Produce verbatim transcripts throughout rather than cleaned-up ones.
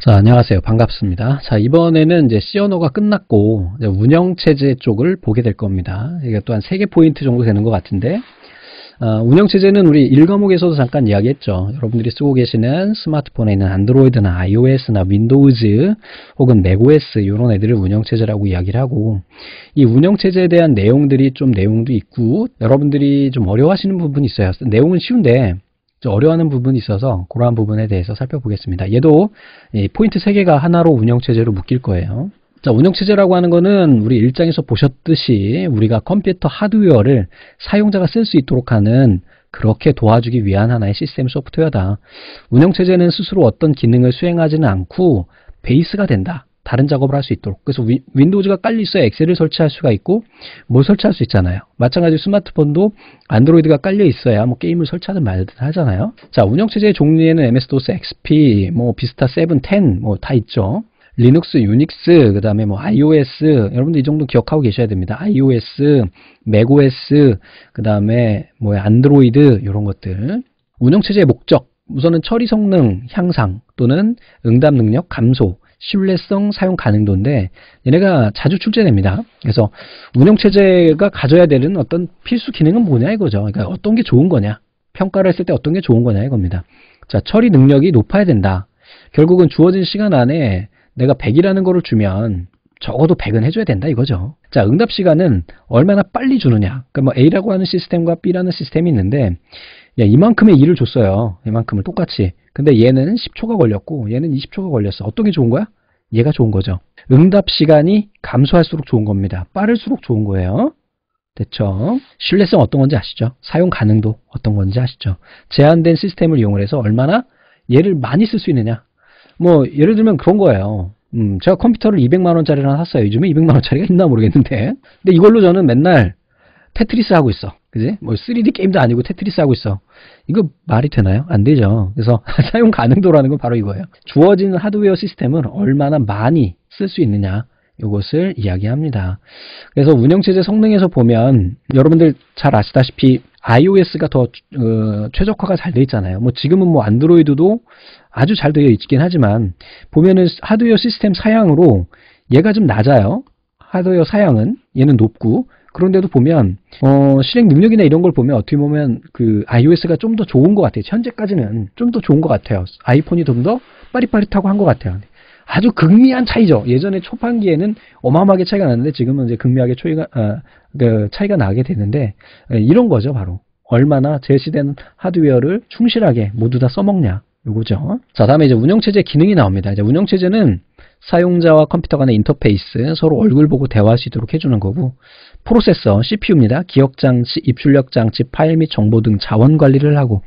자, 안녕하세요. 반갑습니다. 자, 이번에는 이제 C 언어가 끝났고, 이제 운영체제 쪽을 보게 될 겁니다. 이게 또 한 세 개 포인트 정도 되는 것 같은데, 어, 운영체제는 우리 일 과목에서도 잠깐 이야기했죠. 여러분들이 쓰고 계시는 스마트폰에 있는 안드로이드나 아이오에스나 윈도우즈 혹은 맥오에스 이런 애들을 운영체제라고 이야기를 하고, 이 운영체제에 대한 내용들이 좀 내용도 있고, 여러분들이 좀 어려워하시는 부분이 있어요. 내용은 쉬운데, 어려워하는 부분이 있어서 그러한 부분에 대해서 살펴보겠습니다. 얘도 포인트 세 개가 하나로 운영체제로 묶일 거예요. 자, 운영체제라고 하는 거는 우리 일 장에서 보셨듯이 우리가 컴퓨터 하드웨어를 사용자가 쓸 수 있도록 하는 그렇게 도와주기 위한 하나의 시스템 소프트웨어다. 운영체제는 스스로 어떤 기능을 수행하지는 않고 베이스가 된다. 다른 작업을 할 수 있도록. 그래서 위, 윈도우즈가 깔려 있어야 엑셀을 설치할 수가 있고 뭘 설치할 수 있잖아요. 마찬가지로 스마트폰도 안드로이드가 깔려 있어야 뭐 게임을 설치하든 말든 하잖아요. 자, 운영체제의 종류에는 엠에스-도스, 엑스피, 뭐 비스타 세븐, 텐 뭐 다 있죠. 리눅스, 유닉스, 그 다음에 뭐 아이오에스, 여러분들 이 정도 기억하고 계셔야 됩니다. 아이오에스, 맥오에스, 그 다음에 뭐 안드로이드 이런 것들. 운영체제의 목적, 우선은 처리 성능 향상 또는 응답 능력 감소, 신뢰성, 사용 가능도인데 얘네가 자주 출제됩니다. 그래서 운영체제가 가져야 되는 어떤 필수 기능은 뭐냐 이거죠. 그러니까 어떤 게 좋은 거냐, 평가를 했을 때 어떤 게 좋은 거냐 이겁니다. 자, 처리 능력이 높아야 된다. 결국은 주어진 시간 안에 내가 백이라는 거를 주면 적어도 백은 해줘야 된다 이거죠. 자, 응답 시간은 얼마나 빨리 주느냐. 그러니까 뭐 A라고 하는 시스템과 B라는 시스템이 있는데, 야, 이만큼의 일을 줬어요. 이만큼을 똑같이. 근데 얘는 십 초가 걸렸고 얘는 이십 초가 걸렸어. 어떤 게 좋은 거야? 얘가 좋은 거죠. 응답 시간이 감소할수록 좋은 겁니다. 빠를수록 좋은 거예요. 됐죠? 신뢰성 어떤 건지 아시죠? 사용 가능도 어떤 건지 아시죠? 제한된 시스템을 이용을 해서 얼마나 얘를 많이 쓸 수 있느냐. 뭐 예를 들면 그런 거예요. 음, 제가 컴퓨터를 이백만 원짜리를 하나 샀어요. 요즘에 이백만 원짜리가 있나 모르겠는데, 근데 이걸로 저는 맨날 테트리스 하고 있어. 그지? 뭐 쓰리디 게임도 아니고 테트리스 하고 있어. 이거 말이 되나요? 안 되죠. 그래서 사용 가능도라는 건 바로 이거예요. 주어진 하드웨어 시스템을 얼마나 많이 쓸 수 있느냐, 이것을 이야기합니다. 그래서 운영체제 성능에서 보면 여러분들 잘 아시다시피 아이오에스가 더 어, 최적화가 잘 돼 있잖아요. 뭐 지금은 뭐 안드로이드도 아주 잘 되어 있긴 하지만 보면은 하드웨어 시스템 사양으로 얘가 좀 낮아요. 하드웨어 사양은 얘는 높고, 그런데도 보면 어, 실행 능력이나 이런 걸 보면 어떻게 보면 그 아이오에스가 좀 더 좋은 것 같아요. 현재까지는 좀 더 좋은 것 같아요. 아이폰이 좀 더 빠릿빠릿하고 한 것 같아요. 아주 극미한 차이죠. 예전에 초판기에는 어마어마하게 차이가 났는데 지금은 이제 극미하게 초이가, 아, 그 차이가 나게 되는데, 이런 거죠. 바로 얼마나 제시된 하드웨어를 충실하게 모두 다 써먹냐 요거죠. 자, 다음에 이제 운영체제 기능이 나옵니다. 이제 운영체제는 사용자와 컴퓨터 간의 인터페이스, 서로 얼굴 보고 대화할 수 있도록 해주는 거고, 프로세서, 씨피유입니다. 기억장치, 입출력장치, 파일 및 정보 등 자원 관리를 하고,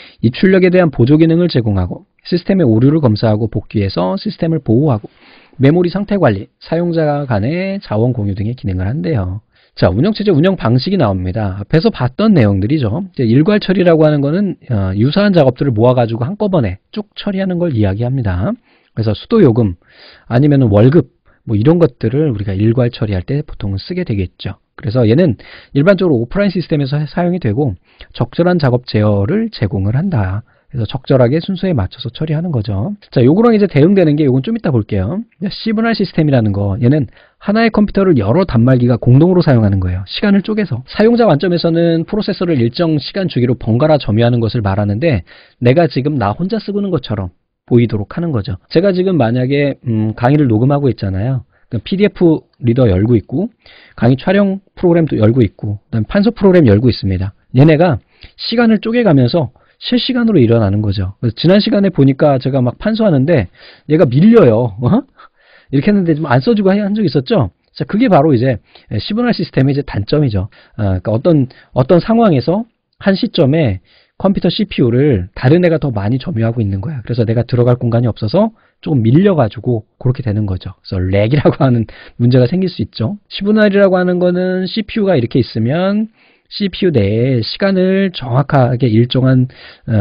입출력에 대한 보조 기능을 제공하고, 시스템의 오류를 검사하고 복귀해서 시스템을 보호하고, 메모리 상태 관리, 사용자 간의 자원 공유 등의 기능을 한대요. 자, 운영체제 운영 방식이 나옵니다. 앞에서 봤던 내용들이죠. 이제 일괄 처리라고 하는 거는 어, 유사한 작업들을 모아가지고 한꺼번에 쭉 처리하는 걸 이야기합니다. 그래서 수도 요금 아니면 월급 뭐 이런 것들을 우리가 일괄 처리할 때 보통 쓰게 되겠죠. 그래서 얘는 일반적으로 오프라인 시스템에서 사용이 되고 적절한 작업 제어를 제공을 한다. 그래서 적절하게 순서에 맞춰서 처리하는 거죠. 자, 요거랑 이제 대응되는 게 요건 좀 이따 볼게요. 시브날 시스템이라는 거, 얘는 하나의 컴퓨터를 여러 단말기가 공동으로 사용하는 거예요. 시간을 쪼개서. 사용자 관점에서는 프로세서를 일정 시간 주기로 번갈아 점유하는 것을 말하는데, 내가 지금 나 혼자 쓰고 있는 것처럼 보이도록 하는 거죠. 제가 지금 만약에 음, 강의를 녹음하고 있잖아요. 피디에프 리더 열고 있고, 강의 촬영 프로그램도 열고 있고, 그다음에 판서 프로그램 열고 있습니다. 얘네가 시간을 쪼개가면서 실시간으로 일어나는 거죠. 그래서 지난 시간에 보니까 제가 막 판소하는데 얘가 밀려요. 어? 이렇게 했는데 좀 안 써주고 한 적이 있었죠. 자, 그게 바로 이제 시브날 시스템의 이제 단점이죠. 어, 그러니까 어떤 어떤 상황에서 한 시점에 컴퓨터 씨피유를 다른 애가 더 많이 점유하고 있는 거야. 그래서 내가 들어갈 공간이 없어서 조금 밀려가지고 그렇게 되는 거죠. 그래서 렉이라고 하는 문제가 생길 수 있죠. 시브날이라고 하는 거는 씨피유가 이렇게 있으면 씨피유 내에 시간을 정확하게 일정한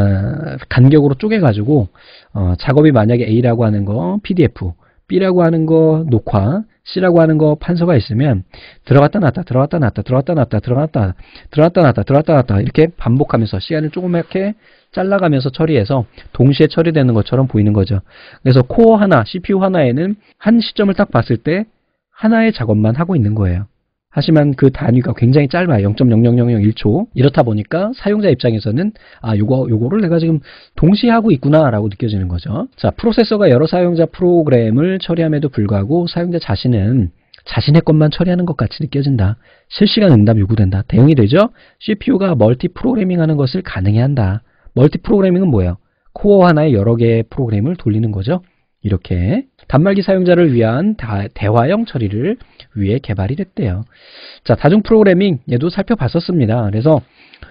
어, 간격으로 쪼개가지고 어, 작업이 만약에 A라고 하는 거 피디에프, B라고 하는 거 녹화, C라고 하는 거 판서가 있으면 들어갔다 나왔다 들어갔다 나왔다 들어갔다 나왔다 들어갔다 들어갔다 나왔다 들어갔다 나왔다 이렇게 반복하면서 시간을 조그맣게 잘라가면서 처리해서 동시에 처리되는 것처럼 보이는 거죠. 그래서 코어 하나, 씨피유 하나에는 한 시점을 딱 봤을 때 하나의 작업만 하고 있는 거예요. 하지만 그 단위가 굉장히 짧아요. 영 점 영영영영일 초. 이렇다 보니까 사용자 입장에서는 아, 요거, 요거를 내가 지금 동시에 하고 있구나 라고 느껴지는 거죠. 자, 프로세서가 여러 사용자 프로그램을 처리함에도 불구하고 사용자 자신은 자신의 것만 처리하는 것 같이 느껴진다. 실시간 응답 요구된다. 대응이 되죠? 씨피유가 멀티 프로그래밍 하는 것을 가능해 한다. 멀티 프로그래밍은 뭐예요? 코어 하나에 여러 개의 프로그램을 돌리는 거죠. 이렇게 단말기 사용자를 위한 다, 대화형 처리를 위해 개발이 됐대요. 자, 다중 프로그래밍 얘도 살펴봤었습니다. 그래서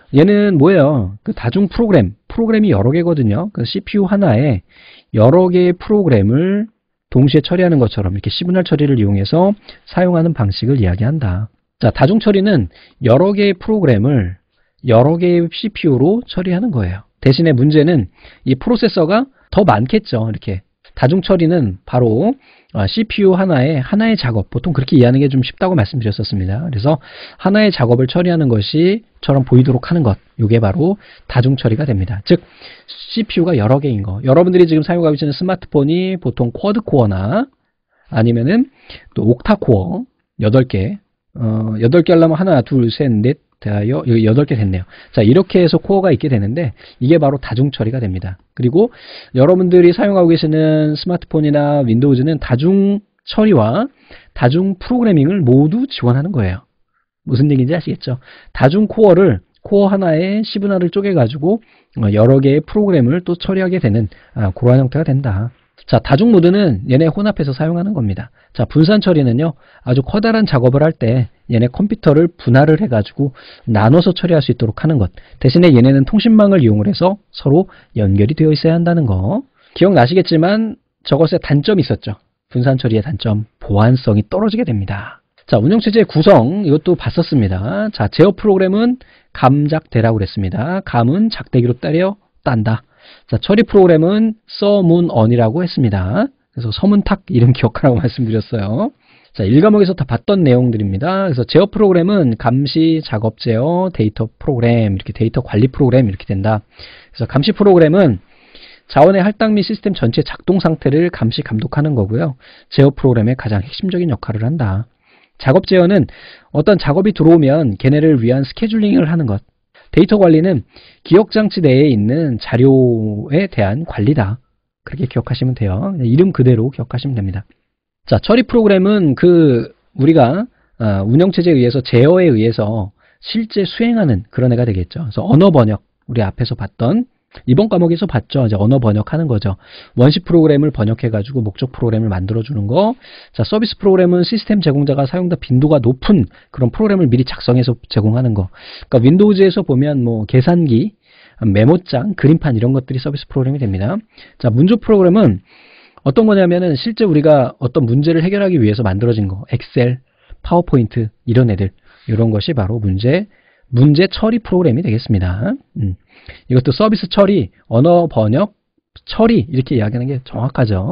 얘는 뭐예요? 그 다중 프로그램, 프로그램이 여러 개거든요. 그 씨피유 하나에 여러 개의 프로그램을 동시에 처리하는 것처럼 이렇게 시분할 처리를 이용해서 사용하는 방식을 이야기한다. 자, 다중 처리는 여러 개의 프로그램을 여러 개의 씨피유로 처리하는 거예요. 대신에 문제는 이 프로세서가 더 많겠죠. 이렇게 다중 처리는 바로 씨피유 하나에 하나의 작업, 보통 그렇게 이해하는 게 좀 쉽다고 말씀드렸었습니다. 그래서 하나의 작업을 처리하는 것이처럼 보이도록 하는 것, 이게 바로 다중 처리가 됩니다. 즉 씨피유가 여러 개인 거. 여러분들이 지금 사용하고 계시는 스마트폰이 보통 쿼드 코어나 아니면은 또 옥타 코어 여덟 개, 어, 여덟 개 하려면 하나, 둘, 셋, 넷, 대하여 여덟 개 됐네요. 자, 이렇게 해서 코어가 있게 되는데 이게 바로 다중 처리가 됩니다. 그리고 여러분들이 사용하고 계시는 스마트폰이나 윈도우즈는 다중 처리와 다중 프로그래밍을 모두 지원하는 거예요. 무슨 얘기인지 아시겠죠? 다중 코어를 코어 하나에 시분할을 쪼개가지고 여러 개의 프로그램을 또 처리하게 되는 아, 그러한 형태가 된다. 자, 다중 모드는 얘네 혼합해서 사용하는 겁니다. 자, 분산 처리는요, 아주 커다란 작업을 할 때 얘네 컴퓨터를 분할을 해가지고 나눠서 처리할 수 있도록 하는 것. 대신에 얘네는 통신망을 이용을 해서 서로 연결이 되어 있어야 한다는 거. 기억나시겠지만 저것의 단점이 있었죠. 분산 처리의 단점, 보안성이 떨어지게 됩니다. 자, 운영체제의 구성, 이것도 봤었습니다. 자, 제어 프로그램은 감작대라고 그랬습니다. 감은 작대기로 때려 딴다. 자, 처리 프로그램은 서문언이라고 했습니다. 그래서 서문탁 이름 기억하라고 말씀드렸어요. 자, 일 과목에서 다 봤던 내용들입니다. 그래서 제어 프로그램은 감시, 작업 제어, 데이터 프로그램, 이렇게 데이터 관리 프로그램 이렇게 된다. 그래서 감시 프로그램은 자원의 할당 및 시스템 전체 작동 상태를 감시, 감독하는 거고요. 제어 프로그램의 가장 핵심적인 역할을 한다. 작업 제어는 어떤 작업이 들어오면 걔네를 위한 스케줄링을 하는 것. 데이터 관리는 기억장치 내에 있는 자료에 대한 관리다. 그렇게 기억하시면 돼요. 이름 그대로 기억하시면 됩니다. 자, 처리 프로그램은 그 우리가 운영체제에 의해서 제어에 의해서 실제 수행하는 그런 애가 되겠죠. 그래서 언어 번역, 우리 앞에서 봤던 이번 과목에서 봤죠. 이제 언어 번역하는 거죠. 원시 프로그램을 번역해가지고 목적 프로그램을 만들어주는 거. 자, 서비스 프로그램은 시스템 제공자가 사용자 빈도가 높은 그런 프로그램을 미리 작성해서 제공하는 거. 그러니까 윈도우즈에서 보면 뭐 계산기, 메모장, 그림판 이런 것들이 서비스 프로그램이 됩니다. 자, 문조 프로그램은 어떤 거냐면은 실제 우리가 어떤 문제를 해결하기 위해서 만들어진 거. 엑셀, 파워포인트 이런 애들. 이런 것이 바로 문제, 문제 처리 프로그램이 되겠습니다. 음. 이것도 서비스 처리, 언어 번역, 처리 이렇게 이야기하는 게 정확하죠.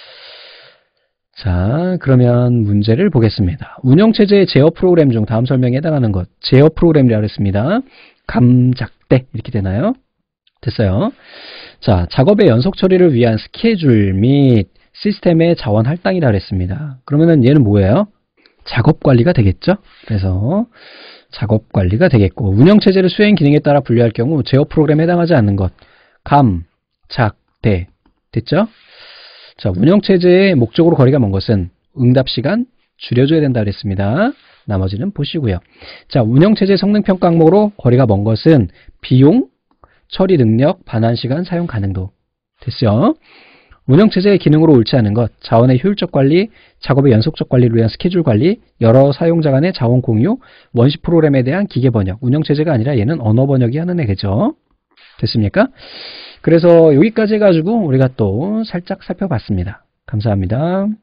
자, 그러면 문제를 보겠습니다. 운영체제의 제어 프로그램 중 다음 설명에 해당하는 것, 제어 프로그램이라고 했습니다. 감작대 이렇게 되나요? 됐어요. 자, 작업의 연속 처리를 위한 스케줄 및 시스템의 자원 할당이라고 그랬습니다. 그러면은 얘는 뭐예요? 작업 관리가 되겠죠? 그래서 작업 관리가 되겠고, 운영체제를 수행 기능에 따라 분류할 경우 제어 프로그램에 해당하지 않는 것, 감, 작, 대. 됐죠? 자, 운영체제의 목적으로 거리가 먼 것은 응답시간 줄여줘야 된다 그랬습니다. 나머지는 보시고요. 자, 운영체제 성능평가 항목으로 거리가 먼 것은 비용, 처리 능력, 반환시간, 사용 가능도. 됐죠? 운영체제의 기능으로 옳지 않은 것, 자원의 효율적 관리, 작업의 연속적 관리를 위한 스케줄 관리, 여러 사용자 간의 자원 공유, 원시 프로그램에 대한 기계 번역. 운영체제가 아니라 얘는 언어 번역이 하는 애겠죠. 됐습니까? 그래서 여기까지 해가지고 우리가 또 살짝 살펴봤습니다. 감사합니다.